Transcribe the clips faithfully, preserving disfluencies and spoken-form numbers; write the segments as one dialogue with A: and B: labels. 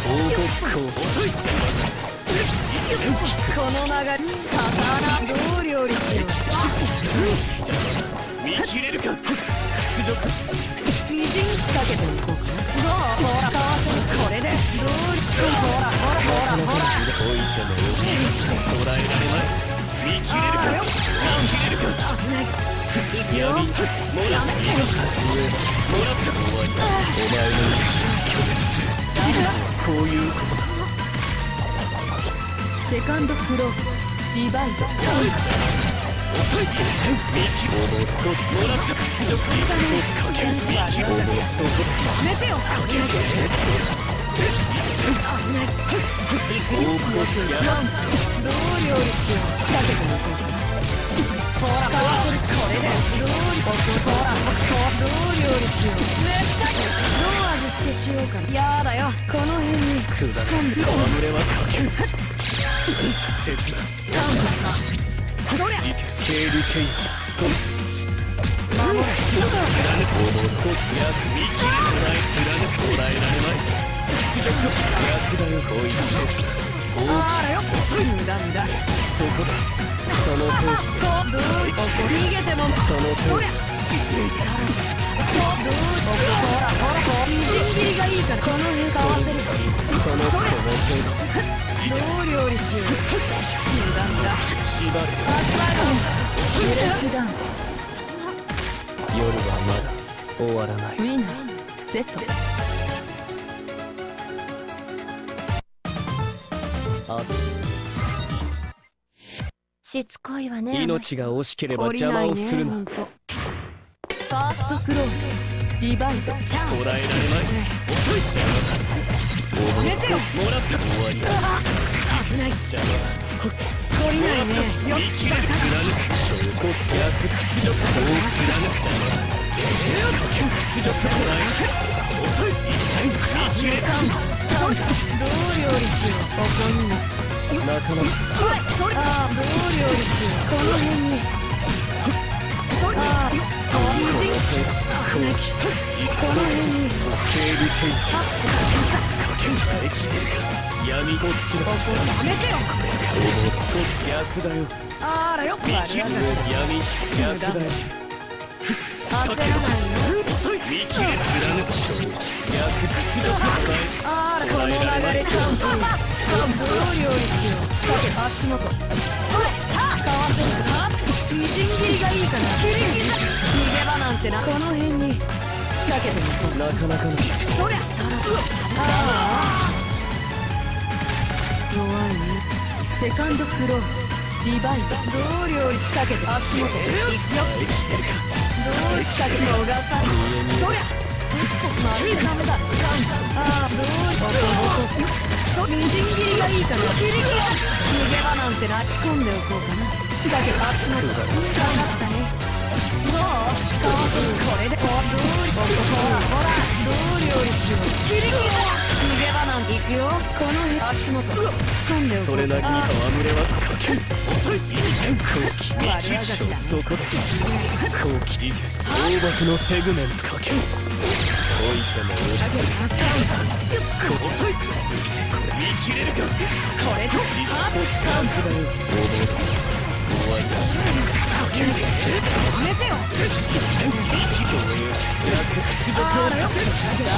A: 遅い。
B: この流れ刀どう料理しよ
A: 見切れるか。屈辱。
B: みじん仕掛けておこうかな。どうほらかわせこれでどうしよう。ほらほらほらほら
A: 置いてもよ。捉えられまい。見切れるか。見切れるか。
B: 行くよ。やめてよ。
A: もらった終わりだ。お前の拒絶。こういうことだ。
B: セカンドフローディバイド。
A: 遅い。見切れる。もらった屈辱。かける。見切れる。そこだ。
B: やめてよ。行くよ。どう料理しよう。仕掛けておこうかな。ほらこれでどうりほらどう料理しよう。めっちゃどう味付けしようかな。やだよこの辺に
A: くだらん戯れはかける。切な
B: カンパさそりゃ
A: 警備権と
B: 守れ
A: 貫く思うと約見切れとらえ貫く捉えられまい。屈辱逆だよ。こういった切な大き
B: あらよ無駄無駄。
A: そこだ。そのと
B: そうどう逃げても
A: そのと
B: そりゃそうどうほらほらみじん切りがいいからこの辺かわせる。
A: そのこの程
B: どう料理しよう。無駄無駄。
A: 縛る。
B: ブレイクダウン。
A: 夜はまだ終わらない。
B: ウィンナーセット。しつこいわね。
A: 命が惜しければ邪魔をするな。
B: ファーストクローズディバイドチャンス。
A: 捉えられまい。遅い。邪魔だ。
B: やめてよ。
A: もらった終わりだ。
B: 危ない。
A: 邪魔だ。
B: 懲りないね。よっ
A: 見切れる。貫く証拠逆屈辱を貫く。屈辱捉え遅い。一戦見切れた。
B: そうどう料理しよう。ここにも
A: なかなか
B: ああどう料理しよう。この辺にああみじん
A: 後期
B: この辺に
A: 警備権かけん耐えきれるか。闇こっちだ。
B: やめてよ。
A: 思っと逆だよ。
B: あらよ悪あがりだ。
A: 闇逆だよ。
B: 焦らないよ。
A: 遅い。見切れ貫く証拠逆屈辱捉え
B: あらこの流れカンプどう料理しよう。仕掛け足元それかわせるか。みじん切りがいいかな。切り切りだ。逃げ場なんてな。この辺に仕掛けてみこう。
A: なかなかの
B: そりゃああ弱いね。セカンドフローディバイドどう料理仕掛けて足元いくよ。どう仕掛けて小笠そりゃ負けダメだ。ああどう落とす。そみじん切りがいいかな。切り切り逃げ場なんてな。仕込んでおこうかな。仕掛けて足元頑張ったね。どうかわせる。これでどうほらほらどう料理しよう。切り切り逃げ場なんていくよ。この足元仕込んでおこう。
A: それなりに戯れはかけん。遅い。一戦後期見切れ証そこだ。後期大爆のセグメントかけん。置いても遅い。見切れるか。
B: これぞハード
A: カンプだよ。終わりだ。かけん。や
B: めてよ。
A: 一戦見切れ逆屈辱をさせる。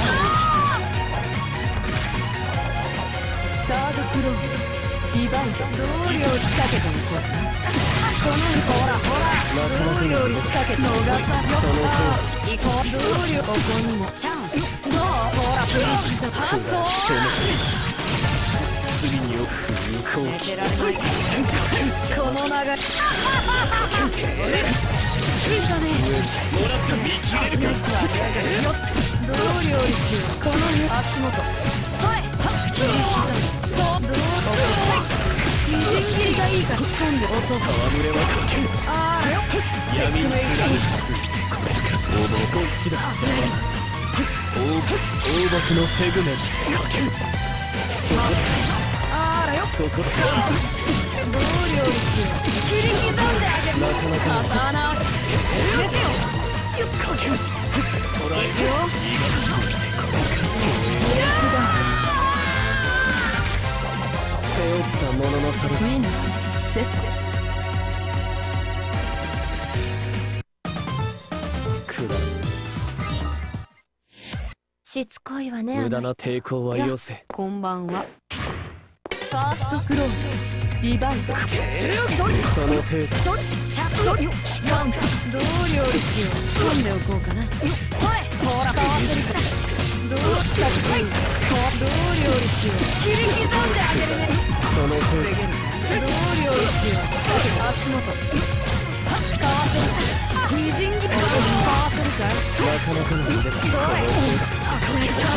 B: サードクローズディバイドどう料理仕掛けていこうかな。このほらほらどう料理仕掛けて小笠よ。行こうどう料ここにもチャンどうほらプリンセスハンソ
A: 次によく後期
B: 遅い。この流れいいかね。
A: もらった見切れるか。
B: どう料理しよう。この足元それそうどうみじん切りがいいから仕込んで落とす。
A: 戯れはかけん。
B: ああよ
A: 闇に貫く大爆こっちだ。大爆のセグメントかけん。そこだ。
B: あらよ
A: そこだ。
B: どう料理しよう。切り刻んであげる。
A: なかなか
B: 刀やめてよ。
A: かけんし捉えて
B: よ。
A: いいが
B: ブレイクダウン。
A: される。
B: みんなセッ
A: くだら
C: しつこいわね。
A: 無駄な抵抗はよせ。
B: こんばんは。ファーストクローズリバイド。それ
A: その程度。
B: それシャッそれカウンター。どう料理しよう。仕込んでおこうかな。よっほれほらかわせるか。どうしたくさい。どう料理しよう。切り刻んであげるね。
A: その程度。
B: 防げるか。どう料理しよう。足元かわせるか。みじん切りかわせるかい。
A: なかなかの腕だ。
B: それあこれか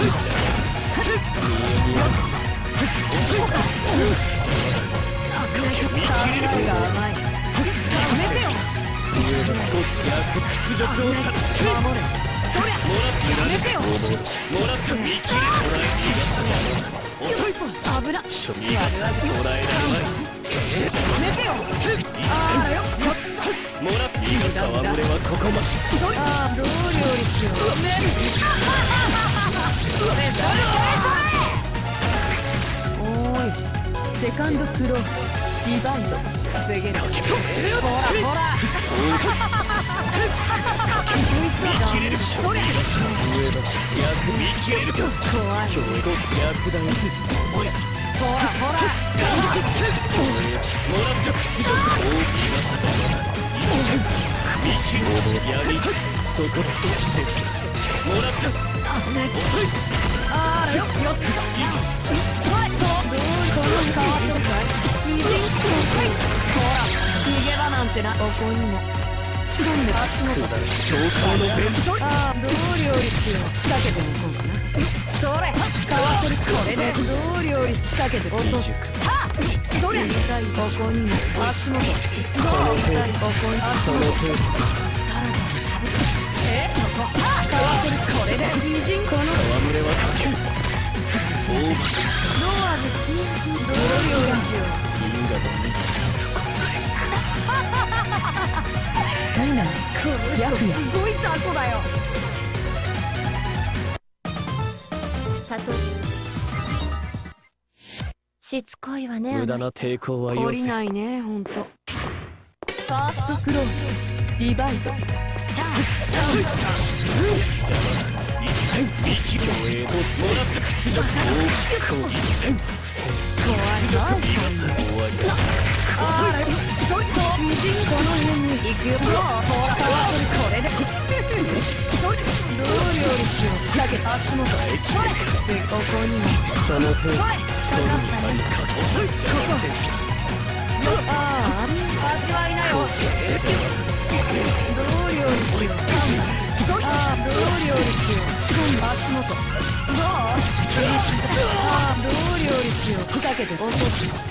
B: 考えが甘い。やめてよ。
A: 逆屈辱をさせ
B: 守れ。そりゃやめてよ。
A: もらった見切れ。遅いぞ。
B: 危な。
A: 初見がさ捉えられない。
B: やめてよ。ああよ
A: もらっていいか。戯れはここまで。
B: それああどう料理しよう。めるそれそれそれおーいセカンドクローズリバイド。防げる。ほらほらそいつは
A: 切れる。
B: そりゃ
A: 上だ。逆見切れるか。
B: 怖い。
A: 強度逆だよ。
B: おいしほらほら
A: もらった口が大きいがさ。見切る。闇そこでもらった。遅い。
B: あらよよっとじゃあはいそうどうこの変わってるかい。みじんちのせい。ほら逃げ場なんてな。ここにも仕込んで足元。
A: 消化の弁。
B: ああどう料理しよう。仕掛けておこうかな。それかわせる。これでどう料理仕掛けて落とす。はっそりゃここにも足元。どう痛いここに足元。
A: その程度。
B: えそこはっかわせる。これでみじんこの
A: 戯れはかける。
B: どう味付きどう料理しよう。
A: 因果の道。
B: みんなこの人すごい雑魚だよ。
C: たとしつこいわね。
A: 無駄な抵抗は
B: 懲
A: よせ。
B: りないねほんと。ファーストクローズリバイド。シャンシャン
A: 一戦見切る。もらった口が大きく一戦
B: 怖いな。
A: 終わりだ。
B: あらそいつをみじんこの辺に行くよ。ほらかわせる。これでそいどう料理しよう。仕掛け足元。それここにも
A: その程度。
B: それかかったね。
A: 遅い。
B: ああ味わいなよ。どう料理しよう。ああどう料理しよう。仕込んで足元。どうああどう料理しよう。仕掛けて落とす。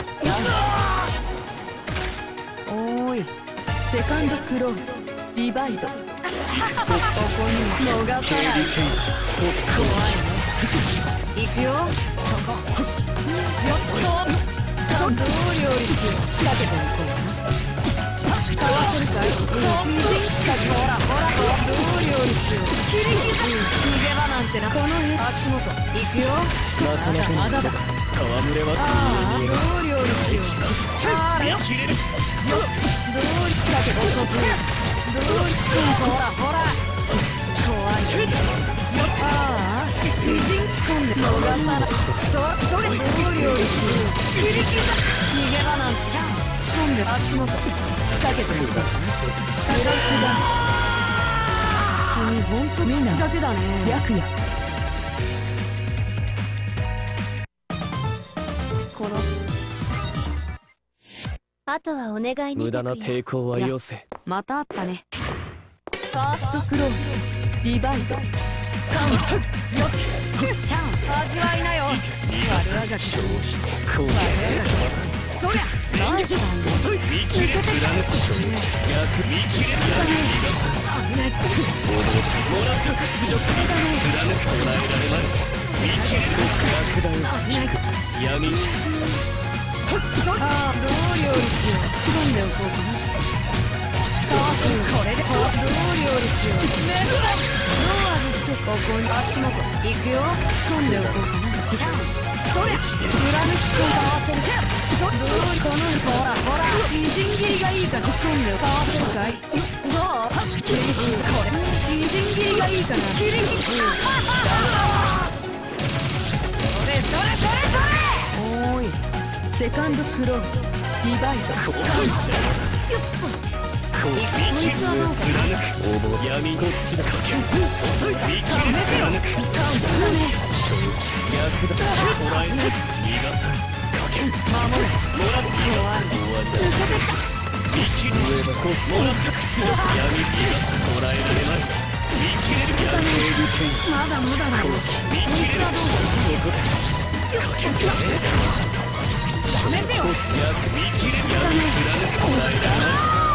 B: おーいセカンドクローズリバイド。ここにも逃さない。怖いね。行くよそこ。よっとさあどう料理しよう。仕掛けていこうかな。かわせるかい。みじん仕掛け。ほらほらどう料理しよう。切り刻む。逃げ場なんてな。この辺足元行くよ。
A: なかなか
B: まだだ。
A: 戯れは
B: ああどう料理しよう。あらよ
A: 見切れる。
B: どう仕掛け落とす。どうしよう。ほらほら怖いね。ああみじん仕込んで逃さない。そそれどう料理しよう。切り刻む。逃げ場なんちゃう。仕込んで足元仕掛けてみるかな。ブラックだ。君ほんとみんなだけだね。白夜この
C: あとはお願いね。
A: 無駄な抵抗はよせ。
B: またあったね。ファーストクローズリバイド。カウントよっチャン味わいなよ。悪あがき
A: 消失。こう
B: そりゃナイスだね。
A: 遅い。見切れ。貫く消失。逆見切れ。
B: 危ない。
A: もらった屈辱。貫く捉えられまい。見切れる。逆だよ。闇。
B: ああどう料理しよう。仕込んでおこうかな。かわせる。これでどう料理理しよう。めんどくさい。どう味付けしここに足元行くよ。仕込んでおこうかな。チャンスそりゃ裏抜き仕込んで合わせる。そどうこのほらほらみじん切りがいいから仕込んで合わせるかい。どう切り切りこれみじん切りがいいから切り切りそれそれそれそれおーいセカンドクローズディバイド
A: こう
B: よっと
A: こいつはどうか応募闇どっちだ遅い見切り貫く役立つ捉えて逃がさんかけん守れもらって終わりだ見切り上はこもらった口の闇逃がす捉えられまい見切れる闇エルケン
B: まだ無駄だよ。
A: 見切れるそこでかけんやめてよ見切れる闇貫く捉えられまい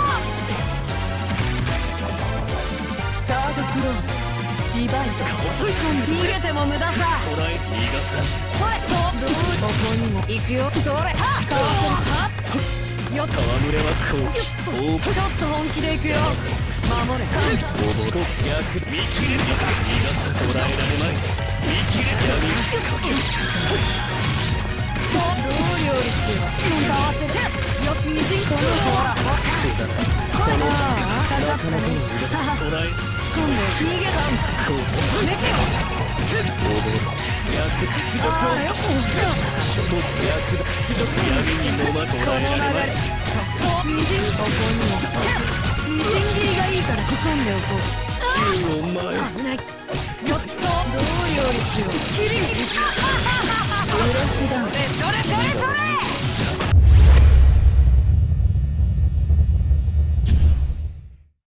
B: サードクローズディバイド逃げても無駄さ。
A: 捉え逃がさ
B: それそうどうここにも行くよ。それかわせるよっと
A: 戯れはこう
B: ちょっと本気で行くよ。守れ
A: 応募と逆見切れる逃がさ捉えられまい見切れる闇かける
B: そうどう料理しよう。仕込んで合わせるよくみじんこのほらほら
A: そのなかなかの腕だ捉え
B: 仕込んで逃げたんだ。
A: こう
B: やめてよ。
A: 応募逆口どこ
B: ああよっ
A: と逆口どこ闇にのま捉
B: この
A: えられまい
B: 流れそうみじんここにもみじん切りがいいから仕込んでおこう。
A: 宙を前
B: 危ないよっそうどう料理しよう。切り切り